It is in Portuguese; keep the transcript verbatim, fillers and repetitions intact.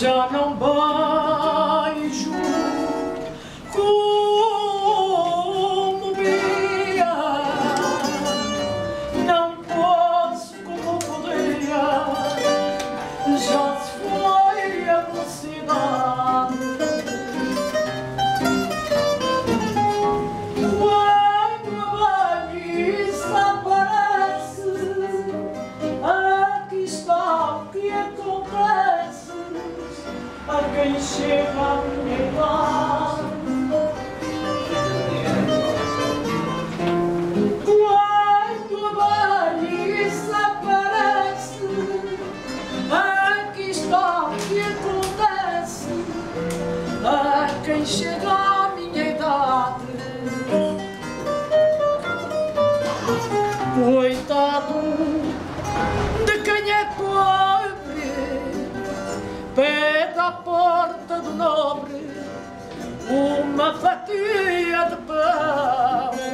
Já não beijo como via, não posso como podia, já se foi a velocidade. Quando a velhice aparece, aqui está o que acontece a quem chega à minha idade. Quando a velhice aparece, aqui está o que acontece a quem chega à minha idade. Coitado de quem é pobre, pede à porta do nobre uma fatia de pão.